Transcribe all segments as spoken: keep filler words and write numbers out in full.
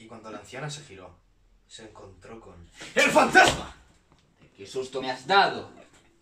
cuando la anciana se giró, se encontró con... ¡el fantasma! ¡Qué susto me has dado!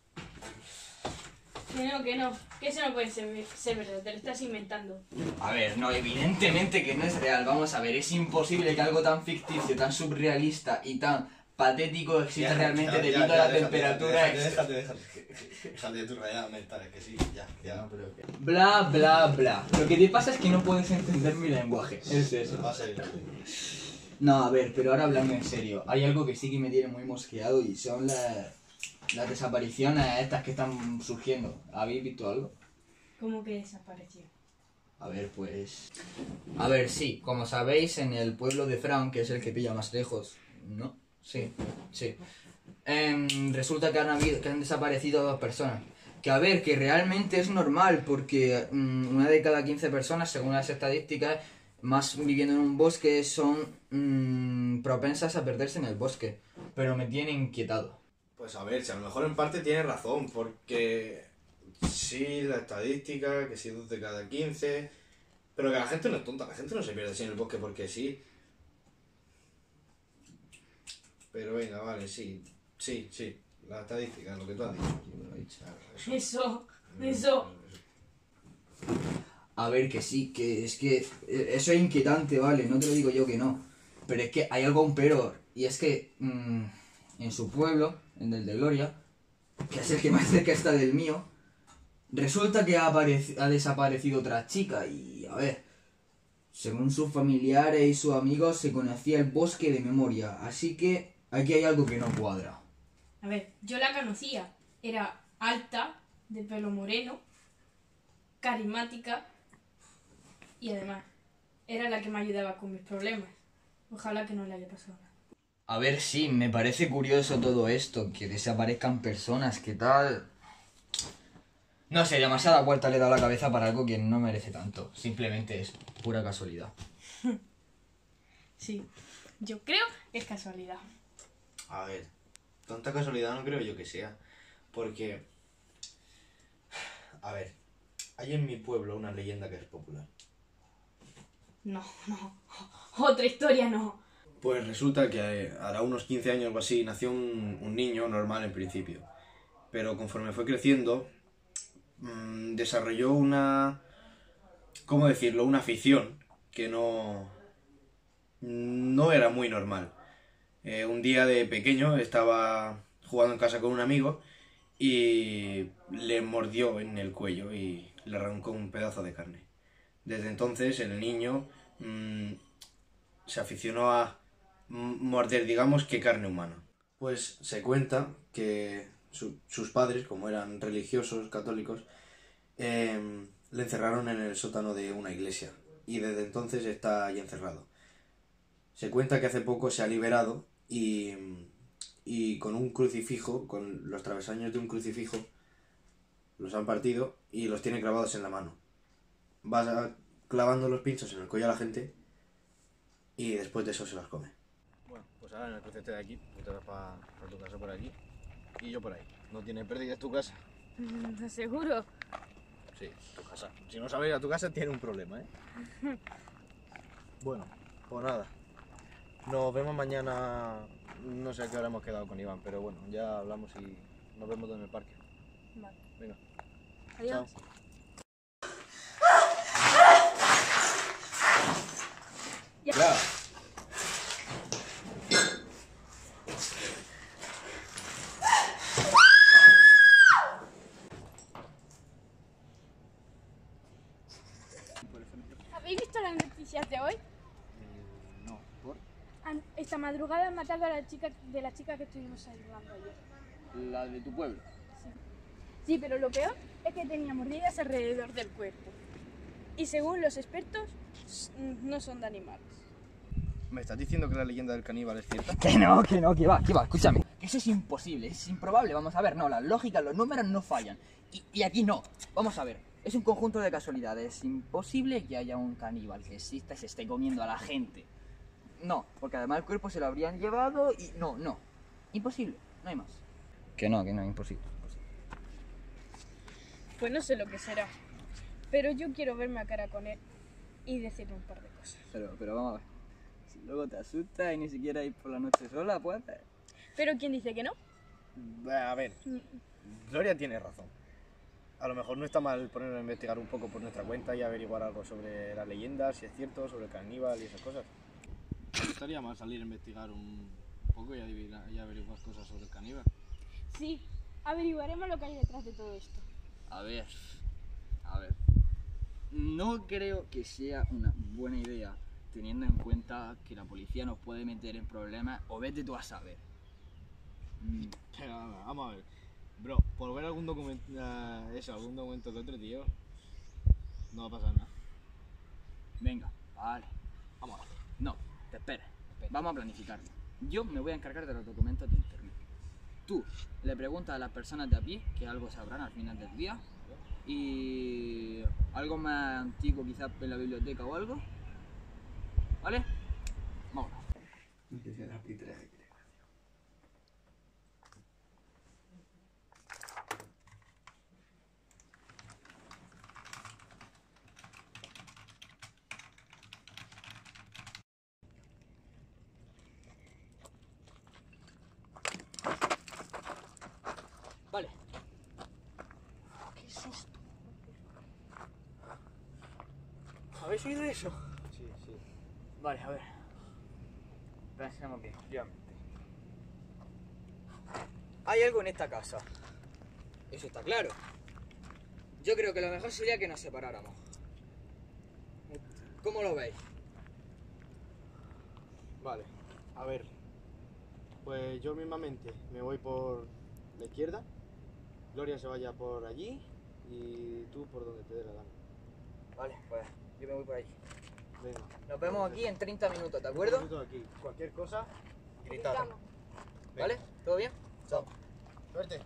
Que no, que no, que eso no puede ser, ser verdad, te lo estás inventando. A ver, no, evidentemente que no es real. Vamos a ver, es imposible que algo tan ficticio, tan surrealista y tan patético exista Ya, realmente ya, debido ya, a la ya, temperatura. Déjate, déjate, déjate, déjate, déjate de tu realidad mental, es que sí, ya, ya. No, pero que- Bla, bla, bla. Lo que te pasa es que no puedes entender mi lenguaje. Es eso. Va a ser. No, a ver, pero ahora hablando en serio, hay algo que sí que me tiene muy mosqueado y son las, las desapariciones estas que están surgiendo. ¿Habéis visto algo? ¿Cómo que desapareció? A ver, pues... A ver, sí, como sabéis, en el pueblo de Fraun, que es el que pilla más lejos, ¿no? Sí, sí. Em, resulta que han, habido, que han desaparecido dos personas. Que a ver, que realmente es normal, porque mm, una de cada quince personas, según las estadísticas, más viviendo en un bosque, son mm, propensas a perderse en el bosque. Pero me tiene inquietado. Pues a ver, si a lo mejor en parte tienes razón, porque sí, la estadística, que si dos de cada quince, pero que la gente no es tonta, la gente no se pierde así en el bosque porque sí. Pero venga, vale, sí, sí, sí, la estadística, lo que tú has dicho. Eso, eso. A ver, que sí, que es que eso es inquietante, vale, no te lo digo yo que no. Pero es que hay algo aún peor, y es que mmm, en su pueblo, en el de Gloria, que es el que más cerca está del mío, resulta que ha, ha desaparecido otra chica y, a ver, según sus familiares y sus amigos se conocía el bosque de memoria, así que aquí hay algo que no cuadra. A ver, yo la conocía, era alta, de pelo moreno, carismática y además era la que me ayudaba con mis problemas. Ojalá que no le haya pasado nada. A ver, sí, me parece curioso todo esto, que desaparezcan personas, ¿qué tal? No sé, demasiada vuelta le he dado a la cabeza para algo que no merece tanto. Simplemente es pura casualidad. Sí, yo creo que es casualidad. A ver, tanta casualidad no creo yo que sea, porque... A ver, hay en mi pueblo una leyenda que es popular. No, no, otra historia no. Pues resulta que eh, hará unos quince años o así nació un, un niño normal en principio, pero conforme fue creciendo mmm, desarrolló una, ¿cómo decirlo?, una afición que no, no era muy normal. Eh, un día de pequeño estaba jugando en casa con un amigo y le mordió en el cuello y le arrancó un pedazo de carne. Desde entonces el niño mmm, se aficionó a morder, digamos, que carne humana. Pues se cuenta que su, sus padres, como eran religiosos católicos, eh, le encerraron en el sótano de una iglesia y desde entonces está ahí encerrado. Se cuenta que hace poco se ha liberado y, y con un crucifijo, con los travesaños de un crucifijo, los han partido y los tiene clavados en la mano. Va clavando los pinchos en el cuello a la gente y después de eso se las come. Bueno, pues ahora en el crucete de aquí, tú te vas para pa tu casa por aquí y yo por ahí. No tiene pérdida, es tu casa. ¿Estás seguro? Sí, tu casa. Si no sabes ir a tu casa, tiene un problema, ¿eh? Bueno, pues nada. Nos vemos mañana. No sé a qué hora hemos quedado con Iván, pero bueno, ya hablamos y nos vemos en el parque. Vale. Venga. Adiós. Chao. Claro. ¿Habéis visto las noticias de hoy? Eh, no, ¿por? Han- Esta madrugada han matado a la chica de la chica que estuvimos ayudando ayer. La de tu pueblo. Sí, pero lo peor es que tenía mordidas alrededor del cuerpo. Y según los expertos, s- no son de animales. ¿Me estás diciendo que la leyenda del caníbal es cierta? Que no, que no, que va, que va, escúchame. Eso es imposible, es improbable, vamos a ver, no, la lógica, los números no fallan. Y, y aquí no, vamos a ver, es un conjunto de casualidades, es imposible que haya un caníbal que exista y se esté comiendo a la gente. No, porque además el cuerpo se lo habrían llevado y no, no, imposible, no hay más. Que no, que no, imposible. imposible. Pues no sé lo que será, pero yo quiero verme a cara con él y decirle un par de cosas. Pero, pero vamos a ver, Luego te asustas y ni siquiera ir por la noche sola, pues. Pero ¿quién dice que no? A ver, Gloria tiene razón. A lo mejor no está mal ponernos a investigar un poco por nuestra cuenta y averiguar algo sobre las leyendas, si es cierto, sobre el caníbal y esas cosas. No estaría mal salir a investigar un poco y, adivinar, y averiguar cosas sobre el caníbal. Sí, averiguaremos lo que hay detrás de todo esto. A ver, a ver. No creo que sea una buena idea, teniendo en cuenta que la policía nos puede meter en problemas o vete tú a saber. Mm. Pero vamos a ver, bro, por ver algún documento, uh, eso, algún documento que otro, tío, no va a pasar nada. Venga, vale, vamos a ver. No, te esperes, vamos a planificarlo. Yo me voy a encargar de los documentos de internet. Tú le preguntas a las personas de a pie, que algo sabrán al final del día, y algo más antiguo quizás en la biblioteca o algo, ¿vale? Vámonos. Vale. ¿Qué es esto? ¿Habéis oído eso? Sí, sí. Vale, a ver. Pensemos bien, obviamente. Hay algo en esta casa. Eso está claro. Yo creo que lo mejor sería que nos separáramos. ¿Cómo lo veis? Vale, a ver, pues yo mismamente me voy por la izquierda, Gloria se vaya por allí y tú por donde te dé la gana. Vale, pues yo me voy por ahí. Venga. Nos vemos aquí en treinta minutos, ¿de acuerdo? Minutos aquí. Cualquier cosa, Gritamos. gritar. ¿Vale? ¿Todo bien? Chao. Suerte.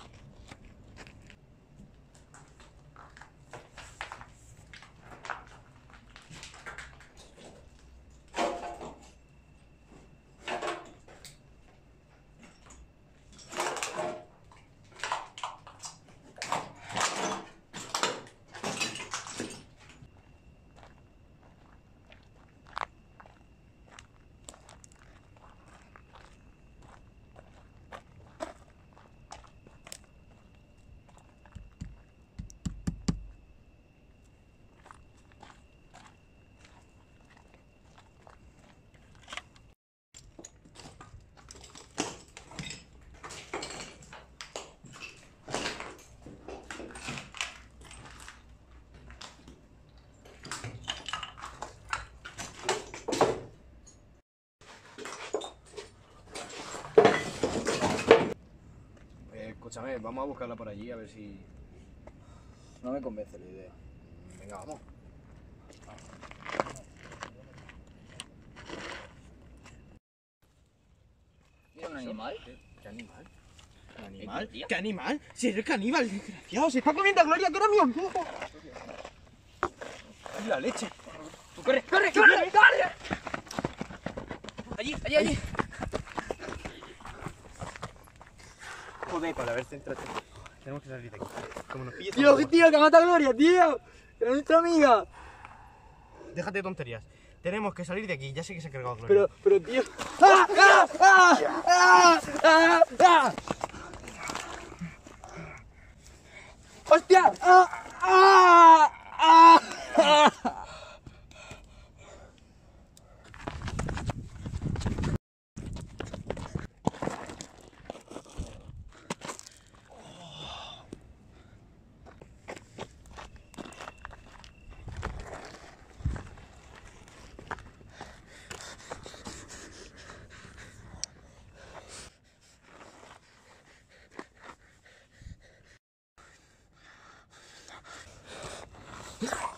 Escúchame, vamos a buscarla por allí a ver si... No me convence la idea. Venga, vamos. ¿Mira un animal? ¿Qué animal? ¿Qué animal? ¿Qué animal? Si es el caníbal, desgraciado, se está comiendo a Gloria, que era mi amigo. ¡Ay, la leche! ¡Corre, corre, corre! ¡Corre! Allí, allí, allí. Joder, para ver, céntrate. Tenemos que salir de aquí. Como nos pilles... Tío, tío, que mata a Gloria, tío. Es nuestra amiga. Déjate de tonterías. Tenemos que salir de aquí. Ya sé que se ha cargado Gloria. Pero, pero, tío. ¡Ah! ¡Ah! ¡Ah! ¡Ah! ¡Ah! ¡Ah! ¡Hostia! ¡Ah! ¡Ah! ¡Ah! ¡Ah! ¡Ah!